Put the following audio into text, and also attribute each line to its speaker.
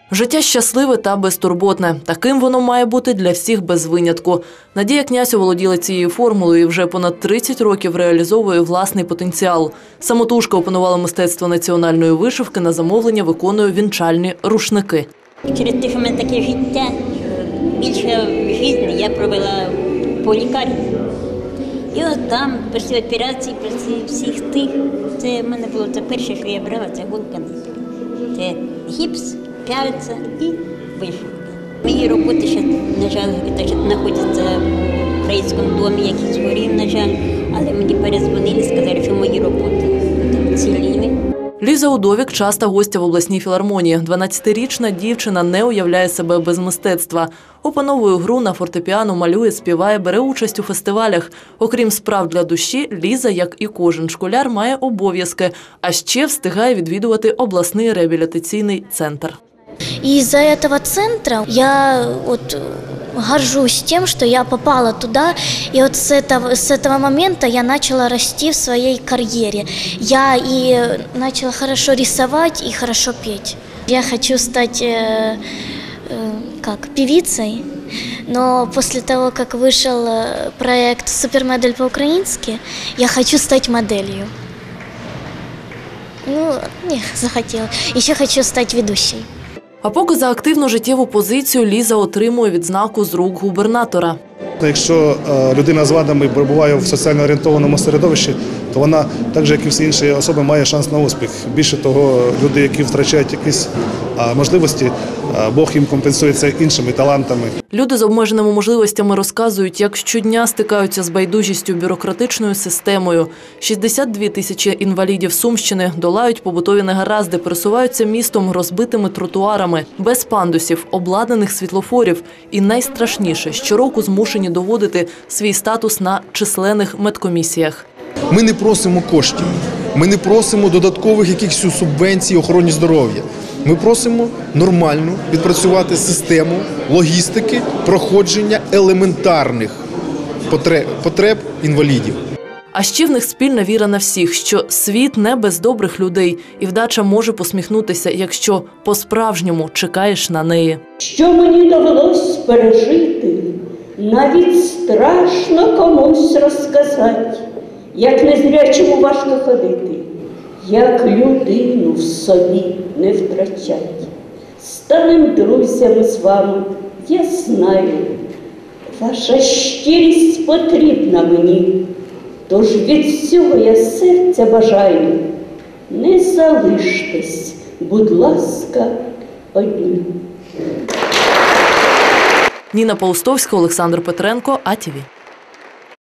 Speaker 1: Життя щасливе та безтурботне. Таким воно має бути для всіх без винятку. Надія Князь оволоділа цією формулою і вже понад 30 років реалізовує власний потенціал. Самотужка опанувала мистецтво національної вишивки, на замовлення виконує вінчальні рушники.
Speaker 2: Через те, що в мене таке життя, більше життя я провела по лікарні. І от там, після операції, після всіх тих, це в мене було це перше, що я брала, це голка нитка. Це гіпс, пяльця і вишивка. Мої роботи ще, на жаль, знаходяться в українському домі, який згорів, на жаль, але мені перезвонили, сказали, що мої роботи цілі.
Speaker 1: Ліза Удовік – часта гостя в обласній філармонії. 12-річна дівчина не уявляє себе без мистецтва. Опановує гру на фортепіано, малює, співає, бере участь у фестивалях. Окрім справ для душі, Ліза, як і кожен школяр, має обов'язки, а ще встигає відвідувати обласний реабілітаційний центр.
Speaker 3: И из-за этого центра я горжусь тем, что я попала туда, и вот с этого момента я начала расти в своей карьере. Я и начала хорошо рисовать и хорошо петь. Я хочу стать певицей, но после того, как вышел проект «Супермодель» по-украински, я хочу стать моделью. Не захотела. Еще хочу стать ведущей.
Speaker 1: А поки за активну життєву позицію Ліза отримує відзнаку з рук губернатора.
Speaker 4: Якщо людина з вадами перебуває в соціально орієнтованому середовищі, то вона, так же як і всі інші особи, має шанс на успіх. Більше того, люди, які втрачають якісь можливості, Бог їм компенсує це іншими талантами.
Speaker 1: Люди з обмеженими можливостями розказують, як щодня стикаються з байдужістю бюрократичною системою. 62 тисячі інвалідів Сумщини долають побутові негаразди, пересуваються містом розбитими тротуарами, без пандусів, обладнаних світлофорів. І найстрашніше – щороку змушені доводити свій статус на численних медкомісіях.
Speaker 5: Ми не просимо коштів, ми не просимо додаткових якихось субвенцій охороні здоров'я. Ми просимо нормально відпрацювати систему логістики, проходження елементарних потреб інвалідів.
Speaker 1: А ще в них спільна віра на всіх, що світ не без добрих людей, і вдача може посміхнутися, якщо по-справжньому чекаєш на неї.
Speaker 6: Що мені довелось пережити, навіть страшно комусь розказати, як незрячому важко ходити, як людину в собі не втрачать. Станем друзями з вами, я знаю, ваша щирість потрібна мені, тож від всього я серця бажаю, не залиштесь, будь ласка, одні.
Speaker 1: Ніна Паустовська, Олександр Петренко, АТВ.